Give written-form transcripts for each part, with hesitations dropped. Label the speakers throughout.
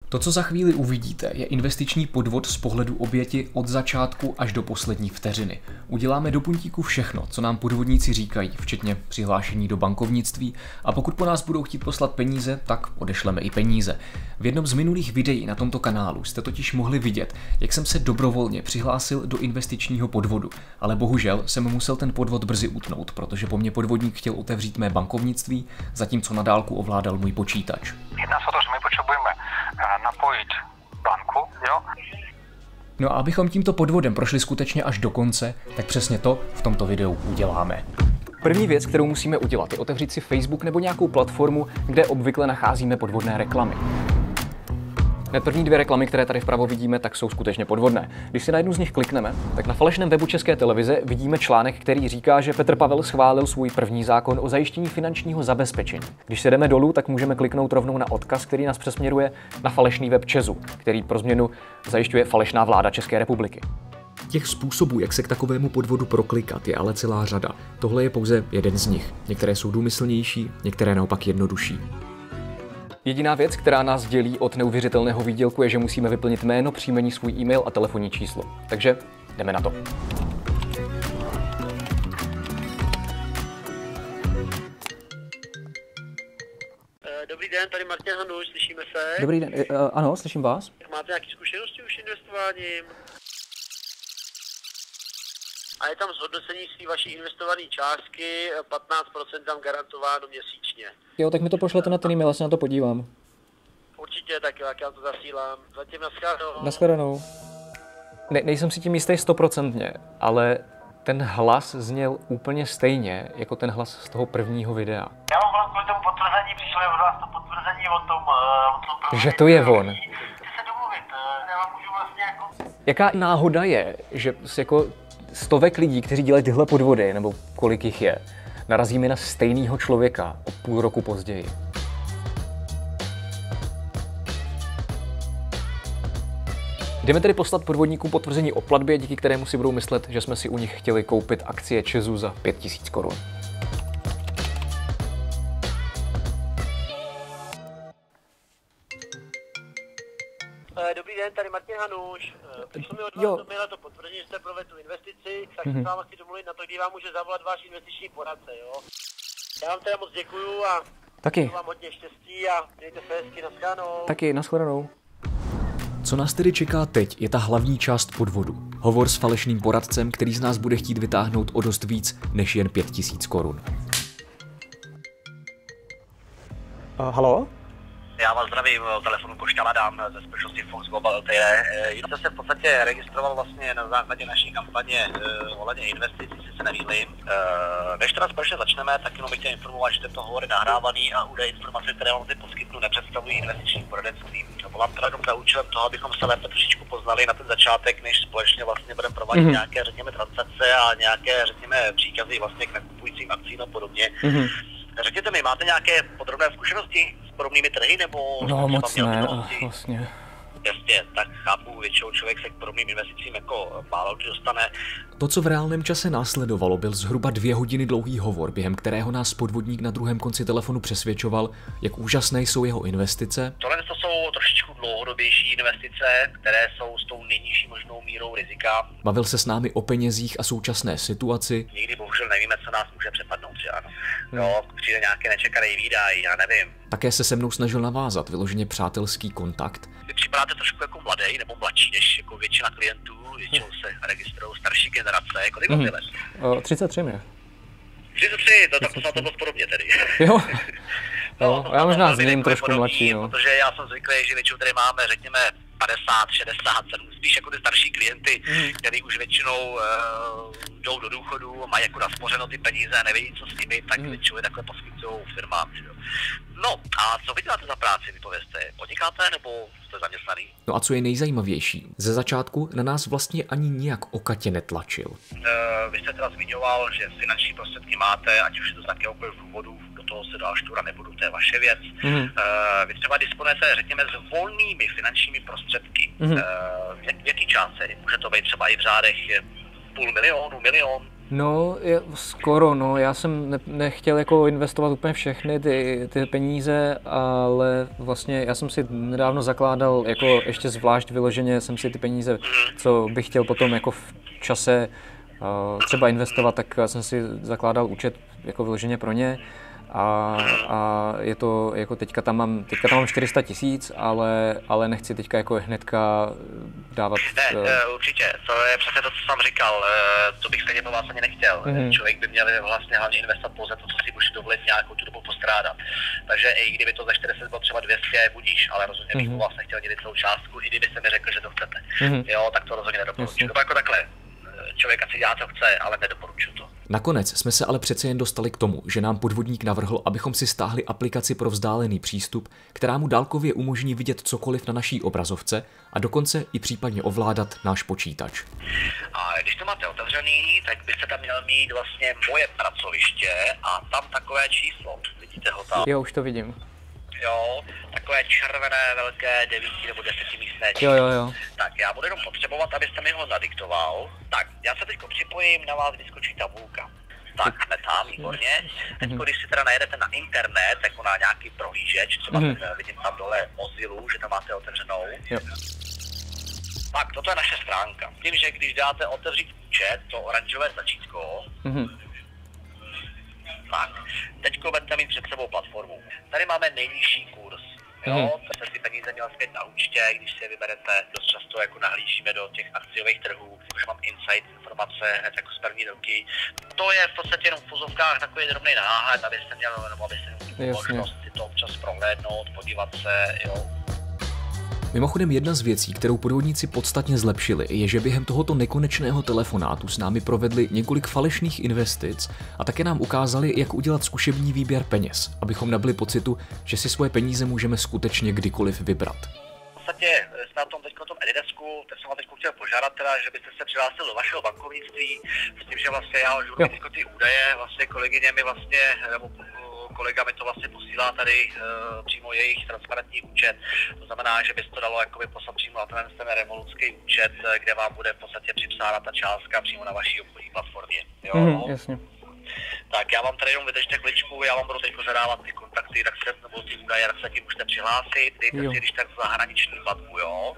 Speaker 1: To, co za chvíli uvidíte, je investiční podvod z pohledu oběti od začátku až do poslední vteřiny. Uděláme do puntíku všechno, co nám podvodníci říkají, včetně přihlášení do bankovnictví, a pokud po nás budou chtít poslat peníze, tak odešleme i peníze. V jednom z minulých videí na tomto kanálu jste totiž mohli vidět, jak jsem se dobrovolně přihlásil do investičního podvodu, ale bohužel jsem musel ten podvod brzy utnout, protože po mně podvodník chtěl otevřít mé bankovnictví, zatímco na dálku ovládal můj počítač.
Speaker 2: Jedná se o to, že my potřebujeme napojit banku, jo?
Speaker 1: No a abychom tímto podvodem prošli skutečně až do konce, tak přesně to v tomto videu uděláme. První věc, kterou musíme udělat, je otevřít si Facebook nebo nějakou platformu, kde obvykle nacházíme podvodné reklamy. Hned první dvě reklamy, které tady vpravo vidíme, tak jsou skutečně podvodné. Když si na jednu z nich klikneme, tak na falešném webu České televize vidíme článek, který říká, že Petr Pavel schválil svůj první zákon o zajištění finančního zabezpečení. Když se jdeme dolů, tak můžeme kliknout rovnou na odkaz, který nás přesměruje na falešný web ČEZu, který pro změnu zajišťuje falešná vláda České republiky. Těch způsobů, jak se k takovému podvodu proklikat, je ale celá řada. Tohle je pouze jeden z nich. Některé jsou důmyslnější, některé naopak jednodušší. Jediná věc, která nás dělí od neuvěřitelného výdělku, je, že musíme vyplnit jméno, příjmení, svůj e-mail a telefonní číslo. Takže jdeme na to.
Speaker 3: Dobrý den, tady Martin Hanuš, slyšíme se?
Speaker 1: Dobrý den, ano, slyším vás.
Speaker 3: Máte nějaké zkušenosti už s investováním? A je tam zhodnocení z vaší investované částky, 15% tam garantováno měsíčně.
Speaker 1: Jo, tak mi to pošlete na ten e-mail, já se na to podívám.
Speaker 3: Určitě, tak jo, jak já to zasílám. Zatím nashledanou.
Speaker 1: Nashledanou. Nejsem si tím jistý 100%, ale ten hlas zněl úplně stejně, jako ten hlas z toho prvního videa.
Speaker 3: Já mám volám kvůli tomu potvrzení, přišlo od vás to potvrzení o tom
Speaker 1: Že to je on.
Speaker 3: Chci se domluvit, já vám můžu vlastně jako...
Speaker 1: Jaká náhoda je, že jako stovek lidí, kteří dělají tyhle podvody, nebo kolik jich je, narazíme na stejného člověka o půl roku později. Jdeme tedy poslat podvodníkům potvrzení o platbě, díky kterému si budou myslet, že jsme si u nich chtěli koupit akcie ČEZu za 5000 korun.
Speaker 3: Dobrý den, tady Martin Hanuš. Přišlo mi od vás do maila to potvrzení, že jste provedl tu investici, tak se s váma chci domluvit na to, kdy vám může zavolat váš investiční poradce, jo? Já vám teda moc děkuju a
Speaker 1: taky
Speaker 3: vám hodně štěstí a mějte se hezky, nashledanou.
Speaker 1: Taky, nashledanou. Co nás tedy čeká teď, je ta hlavní část podvodu. Hovor s falešným poradcem, který z nás bude chtít vytáhnout o dost víc než jen 5000 korun. Halo?
Speaker 4: Já vás zdravím, telefonu Košťala dám ze společnosti Fox Global LTD. Já jsem se v podstatě registroval vlastně na základě naší kampaně ohledně investic, jestli se nemýlím. Než teda společně začneme, tak jenom bych chtěl informovat, že tento hovor je nahrávaný a údaje informace, které vám teď poskytnu, nepředstavují investiční poradenství. Volám teda jenom za účelem toho, abychom se lépe trošičku poznali na ten začátek, než společně vlastně budeme provádět nějaké, řekněme, transakce a nějaké, řekněme, příkazy vlastně k nakupujícím akcím a podobně. Řekněte mi, máte nějaké podrobné zkušenosti s podobnými trhy, nebo...
Speaker 1: No moc ne, vlastně.
Speaker 4: Jasně, tak chápu, většinou člověk se k podobným investicím jako málo kdy dostane.
Speaker 1: To, co v reálném čase následovalo, byl zhruba 2 hodiny dlouhý hovor, během kterého nás podvodník na druhém konci telefonu přesvědčoval, jak úžasné jsou jeho investice.
Speaker 4: Tohle to jsou trošičku dlouhodobější investice, které jsou s tou nejnižší možnou mírou rizika.
Speaker 1: Bavil se s námi o penězích a současné situaci.
Speaker 4: Nikdy bohužel nevíme, co nás může přepadnout, že ano. Jo, přijde nějaké nečekaný výdaj, já nevím.
Speaker 1: Také se mnou snažil navázat vyloženě přátelský kontakt.
Speaker 4: Vy připadáte trošku jako mladý nebo mladší než jako většina klientů, většinou se registrují starší generace, kolik máte let?
Speaker 1: 33 mě.
Speaker 4: 33, tak to snad to bylo podobně tedy.
Speaker 1: Jo. No, já možná zním trošku mladší, no.
Speaker 4: Protože já jsem zvyklý, že většinou tady máme, řekněme, 50, 60, 70, spíš jako ty starší klienty, kteří už většinou jdou do důchodu, mají jako naspořeno ty peníze a nevědí, co s nimi, tak většinou takhle poskytují firmám. Že? No a co vy děláte za práci, vypovězte? Podnikáte nebo jste zaměstnaný?
Speaker 1: No a co je nejzajímavější, ze začátku na nás vlastně ani nijak okatě netlačil.
Speaker 4: Vy jste teda zmiňoval, že finanční prostředky máte, ať už je to z jakéhokoliv důvodu, do toho se dál štura nebudu, to je vaše věc. Vy třeba disponujete, řekněme, s volnými finančními prostředky. V jaký částce? Může to být třeba i v řádech 500 000, milion?
Speaker 1: No, skoro, no. Já jsem nechtěl jako investovat úplně všechny ty peníze, ale vlastně já jsem si nedávno zakládal, jako ještě zvlášť vyloženě jsem si ty peníze, co bych chtěl potom jako v čase třeba investovat, tak jsem si zakládal účet jako vyloženě pro ně. A je to, jako teďka tam mám 400 000, ale nechci teďka jako hnedka dávat...
Speaker 4: Ne, určitě, to je přesně to, co jsem říkal, to bych stejně po vás ani nechtěl. Člověk by měl vlastně hlavně investovat pouze to, co si může dovolit nějakou tu dobu postrádat. Takže i kdyby to za 40 bylo třeba 200, budíš, ale rozhodně bych po vás nechtěl dělit celou částku, i kdybyste mi řekl, že to chcete. Jo, tak to rozhodně nedoporučuji. To jako takhle. Člověk asi dělá, co chce, ale nedoporučuji to.
Speaker 5: Nakonec jsme se ale přece jen dostali k tomu, že nám podvodník navrhl, abychom si stáhli aplikaci pro vzdálený přístup, která mu dálkově umožní vidět cokoliv na naší obrazovce a dokonce i případně ovládat náš počítač.
Speaker 4: A když to máte otevřený, tak byste tam měl mít vlastně moje pracoviště a tam takové číslo. Vidíte ho tam?
Speaker 1: Jo, už to vidím.
Speaker 4: Jo, takové červené, velké 9 nebo 10 místné.
Speaker 1: Jo.
Speaker 4: Tak já budu jenom potřebovat, abyste mi ho nadiktoval. Tak, já se teď připojím, na vás vyskočí tabulka. Tak, jsme tam, výborně. Teď, když si teda najedete na internet, jako na nějaký prohlížeč, třeba vidím tam dole Mozilu, že tam máte otevřenou.
Speaker 1: Jo.
Speaker 4: Tak, toto je naše stránka. Tím, že když dáte otevřít účet, to oranžové tlačítko, tak, teďko budete mít před sebou platformu. Tady máme nejnižší kurz. Jo, to se si peníze měla zpět na účtě, když si je vyberete, dost často jako nahlížíme do těch akciových trhů, už mám insight informace hned jako z první ruky. To je v podstatě jenom v fuzovkách takový drobný náhled, abyste měl, nebo abyste měl možnost si to občas prohlédnout, podívat se, jo.
Speaker 5: Mimochodem jedna z věcí, kterou podvodníci podstatně zlepšili, je, že během tohoto nekonečného telefonátu s námi provedli několik falešných investic a také nám ukázali, jak udělat zkušební výběr peněz, abychom nabyli pocitu, že si svoje peníze můžeme skutečně kdykoliv vybrat.
Speaker 4: V podstatě jsme na tom teď Edidesku, tak jsem vám teď chtěl požádat teda, že byste se přihlásil do vašeho bankovnictví, s tím, že vlastně já už budu mít ty údaje, vlastně kolegyně mi vlastně, nebo kolega mi to vlastně posílá tady přímo jejich transparentní účet. To znamená, že by se to dalo jakoby poslat přímo na ten revolucký účet, kde vám bude v podstatě připsána ta částka přímo na vaší obchodní platformě. Jo?
Speaker 1: Jasně.
Speaker 4: Tak já vám tady jenom vydržte kličku, já vám budu teď zadávat ty kontakty, tak se, nebo ty údaje, tak se tím můžete přihlásit, dejte si když tak zahraniční platbu, jo?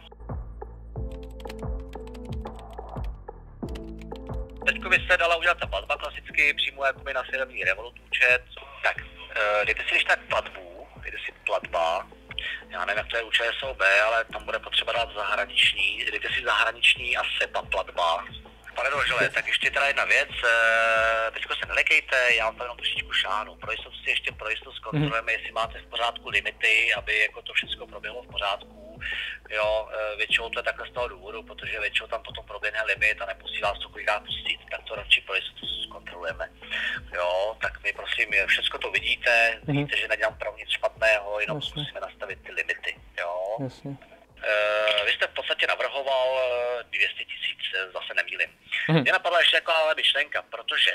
Speaker 4: Teďko by se dala udělat ta platba klasicky, přímo jakoby na firemní Revolut účet. Tak, dejte si když tak platbu, dejte si platba, já nevím, jak to je u ČSOB, ale tam bude potřeba dát zahraniční, dejte si zahraniční a SEPA platba. Pane Dožele, tak ještě teda jedna věc, teďko se nelekejte, já vám tam jenom trošičku šáhnu, pro jistotu si ještě zkontrolujeme, jestli máte v pořádku limity, aby jako to všechno proběhlo v pořádku. Jo, většinou to je takhle z toho důvodu, protože většinou tam potom proběhne limit a nemusí vás to kolikrát pustit, tak to radši pro jistotu zkontrolujeme. Jo, tak my prosím, všechno to vidíte, vidíte, že nedělám pravdu nic špatného, jenom musíme nastavit ty limity. Jo.
Speaker 1: Jasně.
Speaker 4: Vy jste v podstatě navrhoval 200 000, zase nemýlim. Mě napadla ještě taková myšlenka, protože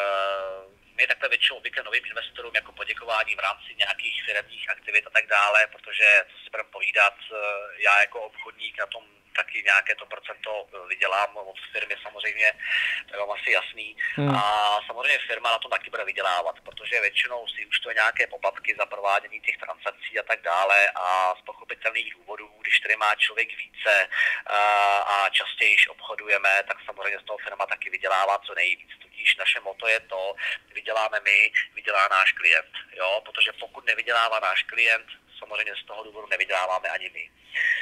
Speaker 4: my takhle většinou obvykle novým investorům jako poděkování v rámci nějakých firemních aktivit a tak dále, protože co si budeme povídat, já jako obchodník na tom taky nějaké to procento vydělám od firmy samozřejmě, to je vám asi jasný. A samozřejmě firma na tom taky bude vydělávat, protože většinou si už to nějaké poplatky za provádění těch transakcí a tak dále a z pochopitelných důvodů, když tady má člověk více a častěji obchodujeme, tak samozřejmě z toho firma taky vydělává co nejvíc. Tudíž naše motto je to, vyděláme my, vydělá náš klient, jo, protože pokud nevydělává náš klient, samozřejmě z toho důvodu nevyděláváme ani my.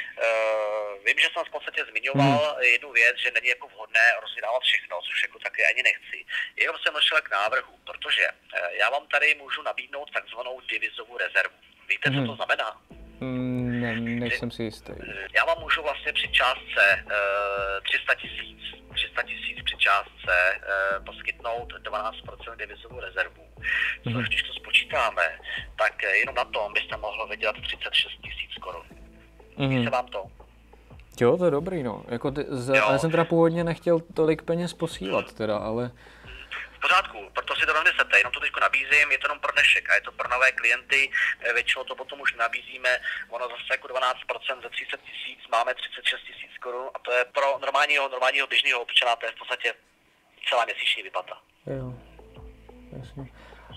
Speaker 4: Vím, že jsem v podstatě zmiňoval jednu věc, že není jako vhodné rozdělávat všechno, což jako taky ani nechci. Jenom jsem došel k návrhu, protože já vám tady můžu nabídnout takzvanou devizovou rezervu. Víte, co to znamená?
Speaker 1: Ne, nejsem si jistý.
Speaker 4: Já vám můžu vlastně při částce 300 000 při částce poskytnout 12% devizovou rezervu. Což když to spočítáme, tak jenom na tom byste mohlo vydělat 36 000 korun. Ví se vám to?
Speaker 1: Jo, to je dobrý, no. Jako já jsem teda původně nechtěl tolik peněz posílat teda, ale...
Speaker 4: V pořádku, proto si to rozmyslete, jenom to teď nabízím, je to jenom pro dnešek a je to pro nové klienty, většinou to potom už nabízíme, ono zase jako 12% ze 30 000 máme 36 000 korun a to je pro normálního běžného občana, to je v podstatě celá měsíční výplata.
Speaker 1: Jo, jasně.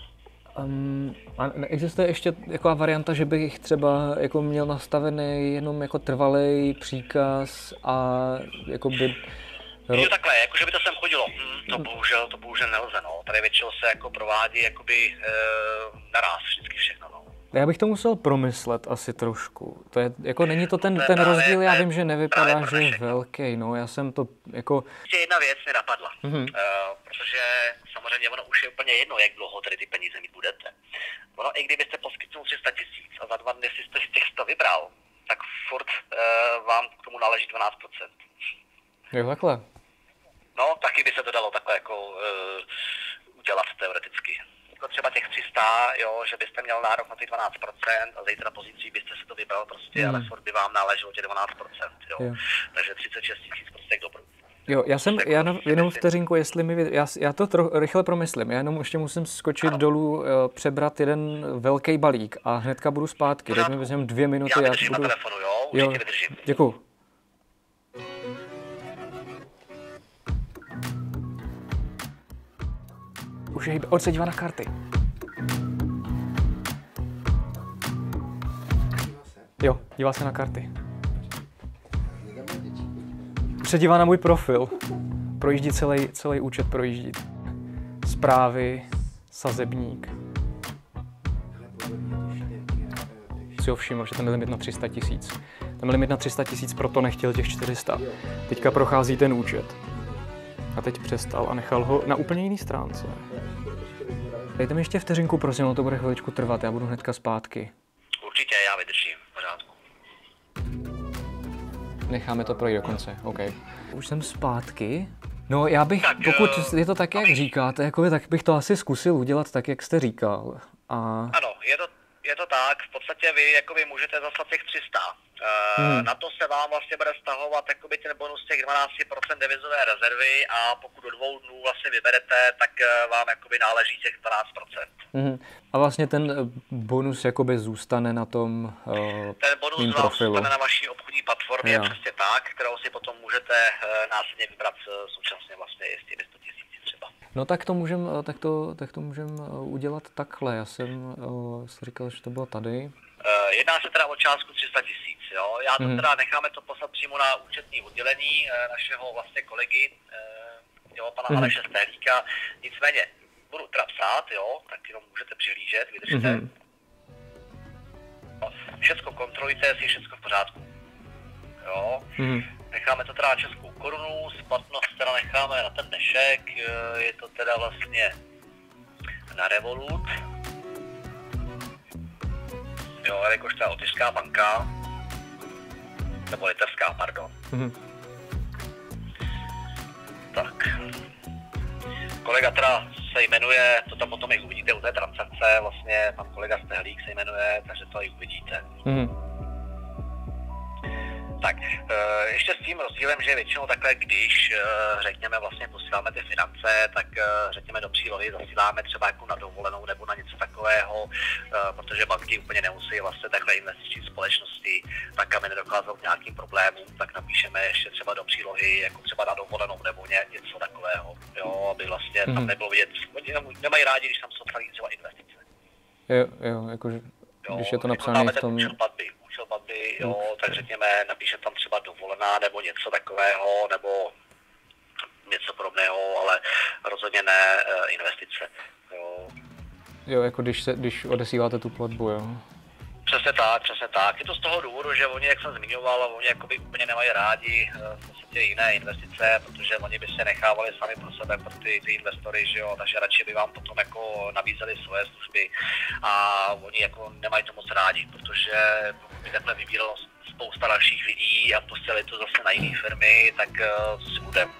Speaker 1: A existuje ještě taková varianta, že bych třeba jako měl nastavený jenom jako trvalej příkaz a jakoby...
Speaker 4: Jo, takhle, jakože by to sem chodilo. To bohužel nelze, no. Tady většinou se jako provádí jakoby naráz vždycky všechno, no.
Speaker 1: Já bych to musel promyslet asi trošku. To je, jako není to ten rozdíl, já vím, že nevypadá, že je velký, no, já jsem to jako...
Speaker 4: Ještě jedna věc mi napadla, protože samozřejmě ono už je úplně jedno, jak dlouho tady ty peníze mít budete. Ono, i kdybyste poskytnul 300 000 a za 2 dny jste z těch 100 vybral, tak furt vám k tomu náleží 12%.
Speaker 1: Jo, takhle.
Speaker 4: No, taky by se to dalo takhle jako udělat teoreticky. Jako třeba těch 300, jo, že byste měl nárok na ty 12% a zítra pozicí byste se to vybral prostě, ale furt by vám náleželo těch 12%, jo. Takže 36 000 prostě k dobru.
Speaker 1: Jo, já jenom vteřinku, jestli já to rychle promyslím, já jenom ještě musím skočit dolů, přebrat jeden velký balík a hnedka budu zpátky, teď mi vezmeme 2 minuty.
Speaker 4: Já vydržím na telefonu, jo, určitě vydržím.
Speaker 1: Děkuju. Už je, on se dívá na karty. Jo, dívá se na karty. Už se dívá na můj profil. Projíždí celý účet, projíždí. Zprávy, sazebník. Si ho všiml, že ten limit na 300 000. Ten limit na 300 000, proto nechtěl těch 400. Teďka prochází ten účet. A teď přestal a nechal ho na úplně jiný stránce. Dejte mi ještě vteřinku, prosím, ono to bude chviličku trvat, já budu hnedka zpátky.
Speaker 4: Určitě, já vydržím, v pořádku.
Speaker 1: Necháme to projít do konce, OK. Už jsem zpátky. No já bych, pokud je to tak, jak říkáte, jako, tak bych to asi zkusil udělat tak, jak jste říkal.
Speaker 4: Ano, je to tak, v podstatě vy jakoby můžete zaslat těch 300. Na to se vám vlastně bude vztahovat jakoby ten bonus těch 12% devizové rezervy a pokud do 2 dnů vlastně vyberete, tak vám jakoby náleží těch 12%.
Speaker 1: A vlastně ten bonus jakoby zůstane na tom
Speaker 4: ten bonus vám zůstane na vaší obchodní platformě, přesně tak, kterou si potom můžete následně vybrat současně vlastně s těmi 100 000 třeba.
Speaker 1: No tak to můžem udělat takhle. Já jsem si říkal, že to bylo tady.
Speaker 4: Jedná se teda o částku 300 000, jo. Já to teda necháme to poslat přímo na účetní oddělení našeho vlastně kolegy, jo, pana Aleše Stehlíka. Nicméně budu teda psát, jo, tak jenom můžete přihlížet, vydržte. Všecko kontrolujte, jestli je všecko v pořádku. Jo. Necháme to teda na českou korunu, splatnost teda necháme na ten dnešek, je to teda vlastně na Revolut. Jo, jakož to je lotyšská banka, nebo litevská, pardon. Tak. Kolega teda se jmenuje, to tam potom i uvidíte u té transakce, vlastně pan kolega Stehlík se jmenuje, takže to i uvidíte. Tak, ještě s tím rozdílem, že většinou takhle, když řekněme vlastně posíláme ty finance, tak řekněme do přílohy zasíláme třeba jako na dovolenou nebo na něco takového, protože banky úplně nemusí vlastně takhle investiční společnosti, tak aby nedokázal k nějakým problémům, tak napíšeme ještě třeba do přílohy jako třeba na dovolenou nebo něco takového, jo, aby vlastně tam nebylo vidět, oni nemají rádi, když tam jsou psaný třeba investice.
Speaker 1: Jo, jakože, když je to napsané v tom...
Speaker 4: Platby, jo, tak řekněme, napíše tam třeba dovolená nebo něco takového, nebo něco podobného, ale rozhodně ne investice.
Speaker 1: Jo, jako když odesíláte tu platbu, jo.
Speaker 4: Přesně tak. Je to z toho důvodu, že oni, jak jsem zmiňoval, oni jakoby úplně nemají rádi v podstatě jiné investice, protože oni by se nechávali sami pro sebe, pro ty investory, že jo, takže radši by vám potom jako nabízeli svoje služby a oni jako nemají to moc rádi, protože pokud by takhle vybíralo spousta dalších lidí a pustili to zase na jiné firmy, tak co si budeme.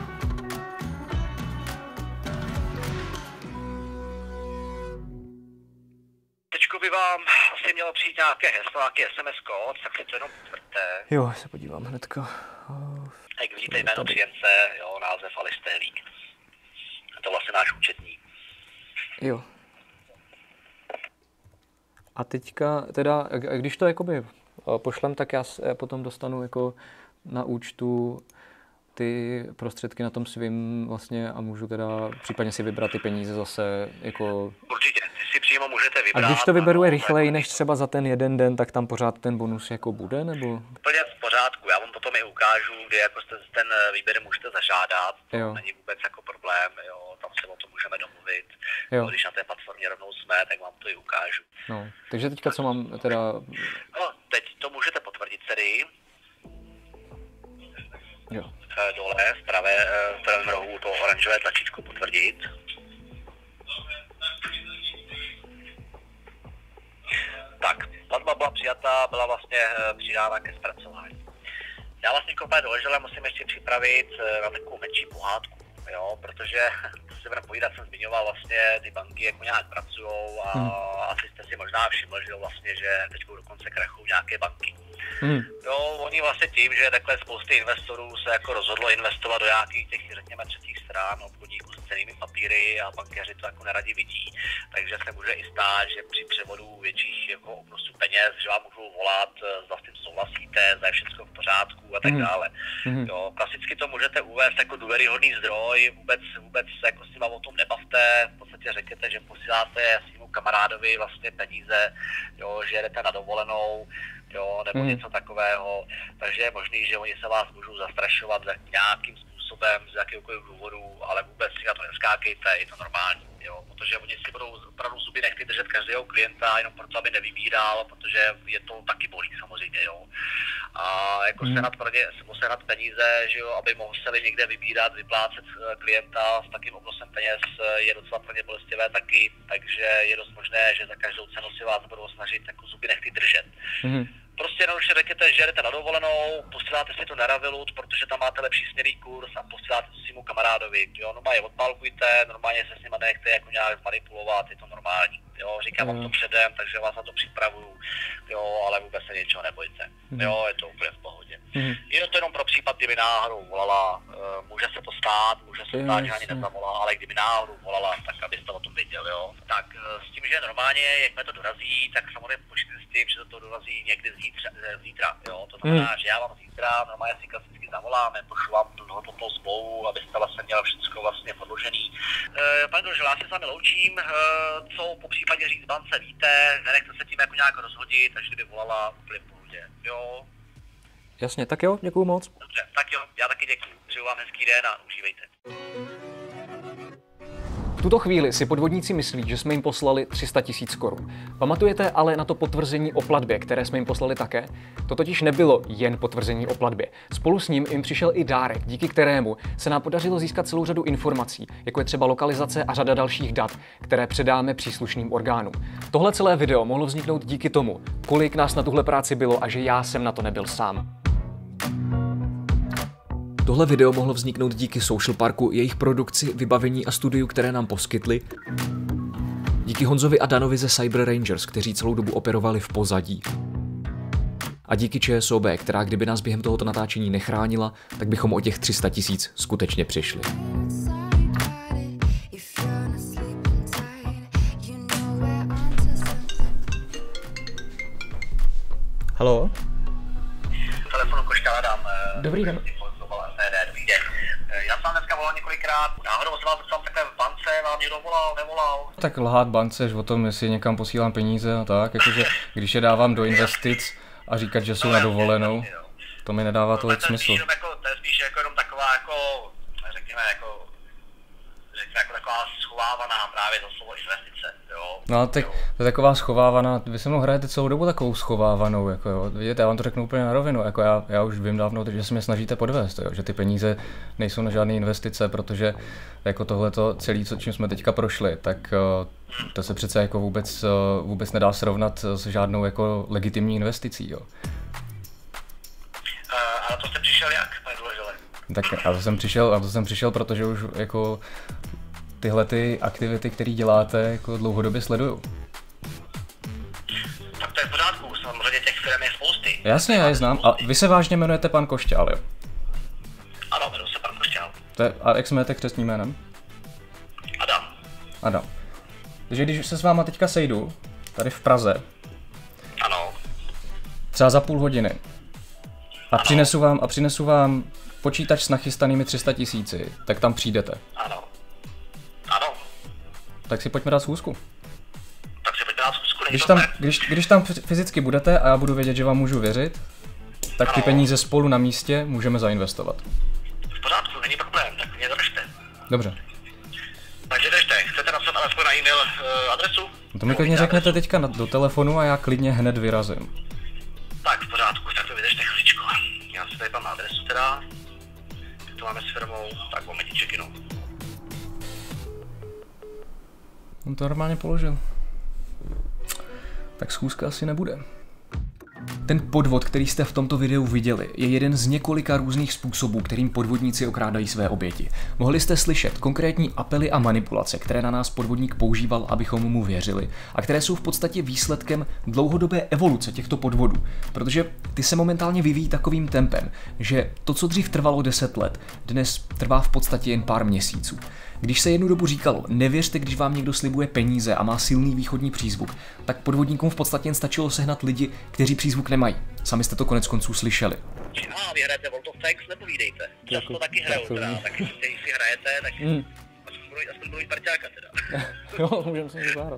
Speaker 4: Teďko by vám asi mělo přijít nějaké heslo, nějaký SMS kód, tak si to jenom potvrďte.
Speaker 1: Jo, já se podívám hnedka.
Speaker 4: Jak vidíte jméno příjemce, jo, název Aleš Stehlík. Je to vlastně náš účetní.
Speaker 1: Jo. A teďka, teda, když to jakoby pošlem, tak já potom dostanu jako na účtu ty prostředky na tom svým vlastně a můžu teda případně si vybrat ty peníze zase jako...
Speaker 4: Určitě, ty si přímo můžete vybrat.
Speaker 1: A když to vyberu rychleji než třeba za ten jeden den, tak tam pořád ten bonus jako bude, nebo?
Speaker 4: Úplně v pořádku, já vám potom i ukážu, kde jako ten výběr můžete zažádat, to není vůbec jako problém, jo, tam se o tom můžeme domluvit, jo. Když na té platformě rovnou jsme, tak vám to i ukážu.
Speaker 1: No, takže teďka co mám teda...
Speaker 4: No, teď to můžete potvrdit tedy.
Speaker 1: Jo.
Speaker 4: Dole v pravém rohu to oranžové tlačítko potvrdit. Tak, platba byla přijata, byla vlastně přidána ke zpracování. Já vlastně komplet doležel, musím ještě připravit na takovou menší pohádku, jo, protože to si budeme povídat, jsem zmiňoval vlastně ty banky, jako nějak pracujou a asi jste si možná všiml, že vlastně, že teď dokonce krachují nějaké banky. Jo, oni vlastně tím, že takhle spousty investorů se jako rozhodlo investovat do nějakých těch, řekněme, třetích stran, obchodníků s cennými papíry a bankéři to jako neradi vidí. Takže se může i stát, že při převodu větších jako obnosů peněz, že vám můžou volat, zda s tím souhlasíte, zda je všechno v pořádku a tak dále. Jo, klasicky to můžete uvést jako důvěryhodný zdroj, vůbec jako s nima o tom nebavte, v podstatě řekněte, že posíláte svýmu kamarádovi vlastně peníze, jo, že jedete na dovolenou, jo, nebo něco takového, takže je možný, že oni se vás můžou zastrašovat nějakým způsobem, z jakéhokoliv důvodu, ale vůbec si na to neskákejte, je to normální, jo, protože oni si budou opravdu zuby nechty držet každého klienta, jenom proto, aby nevybíral, protože je to taky bolí samozřejmě, jo. A jako sehnat peníze, že jo, aby mohli někde vybírat, vyplácet klienta s takým obnosem peněz je docela pro ně bolestivé taky, takže je dost možné, že za každou cenu si vás budou snažit jako zuby nechty držet. Prostě jednoduše řekněte, že jdete na dovolenou, posíláte si to na Revolut, protože tam máte lepší směrný kurz a posíláte to svému kamarádovi. Jo, normálně odpálkujte, normálně se s nima nechte jako nějak zmanipulovat, je to normální. Jo, říkám vám to předem, takže vás na to připravuju, jo, ale vůbec se něčeho nebojte. Jo, je to úplně v pohodě. Je to jenom pro případ, kdyby náhodou volala, může se to stát, že ani nezavolá, ale kdyby náhodou volala, tak abyste o tom věděl, jo. Tak s tím, že normálně, jakmile to dorazí, tak samozřejmě počítejte s tím, že to dorazí někdy zítra, jo. To znamená, že já vám zítra normálně si klasicky zavoláme, pošlu vám tu hodnotnou smlouvu, abyste vlastně měl všechno vlastně podložený. Pane Doležel, já se s vámi loučím, co po případě říct bance víte, nenechte se tím jako nějak rozhodit, takže kdyby volala, úplně v pohodě, jo.
Speaker 1: Jasně, tak jo, děkuju moc.
Speaker 4: Dobře, tak jo, já taky děkuju. Přeju vám hezký den a užívejte.
Speaker 1: V tuto chvíli si podvodníci myslí, že jsme jim poslali 300 000 korun. Pamatujete ale na to potvrzení o platbě, které jsme jim poslali také? To totiž nebylo jen potvrzení o platbě. Spolu s ním jim přišel i dárek, díky kterému se nám podařilo získat celou řadu informací, jako je třeba lokalizace a řada dalších dat, které předáme příslušným orgánům. Tohle celé video mohlo vzniknout díky tomu, kolik nás na tuhle práci bylo a že já jsem na to nebyl sám.
Speaker 5: Tohle video mohlo vzniknout díky Social Parku, jejich produkci, vybavení a studiu, které nám poskytli. Díky Honzovi a Danovi ze Cyber Rangers, kteří celou dobu operovali v pozadí. A díky ČSOB, která kdyby nás během tohoto natáčení nechránila, tak bychom o těch 300 000 skutečně přišli.
Speaker 1: Haló?
Speaker 4: Telefonu Košťala dám.
Speaker 1: Dobrý den.
Speaker 4: Dobrý den. Já jsem vám dneska volal několikrát. Náhodou se vás dostal takhle v bance, vám někdo volal, nevolal?
Speaker 6: Tak lhát bance, že o tom, jestli někam posílám peníze a tak, jakože když je dávám do investic a říkat, že jsou na dovolenou, to mi nedává tolik smysl.
Speaker 4: To je spíš jako jenom taková jako, řekněme jako taková schovávaná právě to slovo investice, jo.
Speaker 6: No tak to je taková schovávaná, vy se mnou hrajete celou dobu takovou schovávanou, jako jo. Vidíte, já vám to řeknu úplně na rovinu, jako já už vím dávno, že se mě snažíte podvést, jo, že ty peníze nejsou na žádné investice, protože jako tohleto celé, čím jsme teďka prošli, tak to se přece jako vůbec nedá srovnat s žádnou jako legitimní investicí, jo.
Speaker 4: Ale to jste přišel jak, pane Doležele?
Speaker 6: Tak a to jsem přišel, protože už jako tyhle ty aktivity, které děláte, jako dlouhodobě sleduju.
Speaker 4: Tak to je v pořádku, samozřejmě těch firm je spousty.
Speaker 6: Jasně, já je znám. A vy se vážně jmenujete pan Košťál, jo?
Speaker 4: Ano, jmenuji se pan Košťál.
Speaker 6: A jak se jmenujete křestním jménem? Adam. Takže když se s váma teďka sejdu, tady v Praze,
Speaker 4: ano,
Speaker 6: třeba za půl hodiny, a přinesu vám počítač s nachystanými 300 000, tak tam přijdete.
Speaker 4: Ano. Ano.
Speaker 6: Tak si pojďme dát schůzku.
Speaker 4: Tak si pojďme dát schůzku,
Speaker 6: Když tam fyzicky budete a já budu vědět, že vám můžu věřit, tak ty peníze spolu na místě můžeme zainvestovat.
Speaker 4: V pořádku, není problém, tak mě držte.
Speaker 6: Dobře.
Speaker 4: Takže držte, chcete napsat alespoň na e-mail adresu?
Speaker 6: To mi klidně řeknete teďka do telefonu a já klidně hned vyrazím.
Speaker 4: Tak v pořádku, tak to vydržte chviličku. Já si tady mám adresu teda, kde to máme s firmou, tak momentíček jenom.
Speaker 6: On to normálně položil. Tak schůzka asi nebude.
Speaker 5: Ten podvod, který jste v tomto videu viděli, je jeden z několika různých způsobů, kterým podvodníci okrádají své oběti. Mohli jste slyšet konkrétní apely a manipulace, které na nás podvodník používal, abychom mu věřili, a které jsou v podstatě výsledkem dlouhodobé evoluce těchto podvodů, protože ty se momentálně vyvíjí takovým tempem, že to, co dřív trvalo 10 let, dnes trvá v podstatě jen pár měsíců. Když se jednu dobu říkalo, nevěřte, když vám někdo slibuje peníze a má silný východní přízvuk, tak podvodníkům v podstatě jen stačilo sehnat lidi, kteří přízvuk nemají. Sami jste to konec konců slyšeli.
Speaker 4: Vy hrajete World of Tanks, nepovídejte. Často taky hraju teda, taky si hrajete, tak aspoň budu mít parťáka teda.
Speaker 6: Jo, můžeme se zahrát.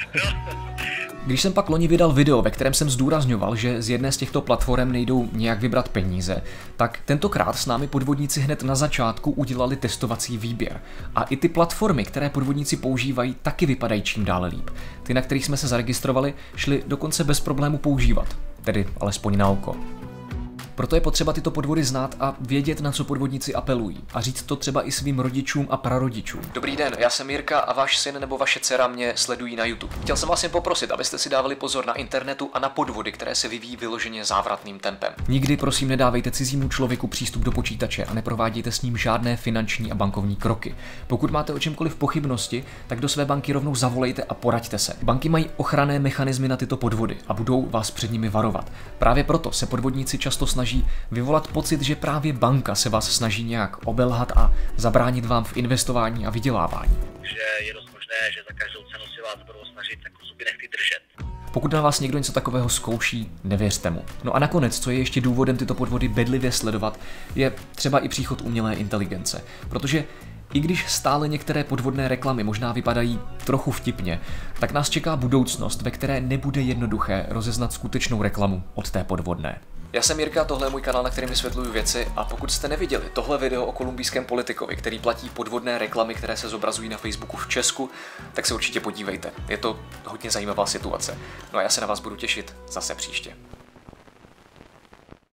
Speaker 5: Když jsem pak loni vydal video, ve kterém jsem zdůrazňoval, že z jedné z těchto platform nejdou nějak vybrat peníze, tak tentokrát s námi podvodníci hned na začátku udělali testovací výběr. A i ty platformy, které podvodníci používají, taky vypadají čím dále líp. Ty, na kterých jsme se zaregistrovali, šly dokonce bez problému používat, tedy alespoň na oko. Proto je potřeba tyto podvody znát a vědět, na co podvodníci apelují. A říct to třeba i svým rodičům a prarodičům. Dobrý den, já jsem Jirka a váš syn nebo vaše dcera mě sledují na YouTube. Chtěl jsem vás jen poprosit, abyste si dávali pozor na internetu a na podvody, které se vyvíjí vyloženě závratným tempem. Nikdy prosím nedávejte cizímu člověku přístup do počítače a neprovádějte s ním žádné finanční a bankovní kroky. Pokud máte o čemkoliv pochybnosti, tak do své banky rovnou zavolejte a poraďte se. Banky mají ochranné mechanismy na tyto podvody a budou vás před nimi varovat. Právě proto se podvodníci často snaží vyvolat pocit, že právě banka se vás snaží nějak obelhat a zabránit vám v investování a vydělávání.
Speaker 4: Že je dost možné, že za každou cenu si vás budou snažit jako zuby nechty držet.
Speaker 5: Pokud na vás někdo něco takového zkouší, nevěřte mu. No a nakonec, co je ještě důvodem tyto podvody bedlivě sledovat, je třeba i příchod umělé inteligence. Protože i když stále některé podvodné reklamy možná vypadají trochu vtipně, tak nás čeká budoucnost, ve které nebude jednoduché rozeznat skutečnou reklamu od té podvodné. Já jsem Jirka, tohle je můj kanál, na kterém vysvětluju věci, a pokud jste neviděli tohle video o kolumbijském politikovi, který platí podvodné reklamy, které se zobrazují na Facebooku v Česku, tak se určitě podívejte. Je to hodně zajímavá situace. No a já se na vás budu těšit zase příště.